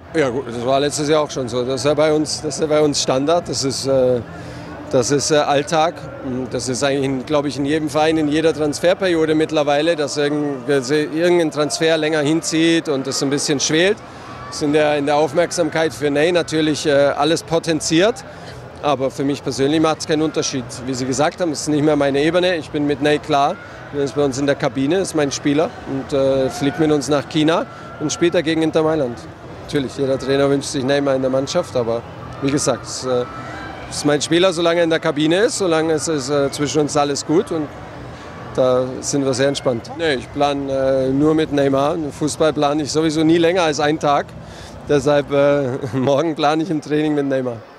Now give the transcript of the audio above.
Ja gut, das war letztes Jahr auch schon so. Das ist ja bei uns Standard, das ist Alltag. Das ist eigentlich, glaube ich, in jedem Verein, in jeder Transferperiode mittlerweile, dass irgendein Transfer länger hinzieht und es ein bisschen schwelt. Das ist in der Aufmerksamkeit für Ney natürlich alles potenziert. Aber für mich persönlich macht es keinen Unterschied. Wie Sie gesagt haben, es ist nicht mehr meine Ebene. Ich bin mit Ney klar. Er ist bei uns in der Kabine, ist mein Spieler und fliegt mit uns nach China und spielt dagegen Inter Mailand. Natürlich, jeder Trainer wünscht sich Neymar in der Mannschaft, aber wie gesagt, es ist mein Spieler, solange er in der Kabine ist, solange es ist zwischen uns alles gut und da sind wir sehr entspannt. Nee, ich plane nur mit Neymar. Fußball plane ich sowieso nie länger als einen Tag. Deshalb morgen plane ich ein Training mit Neymar.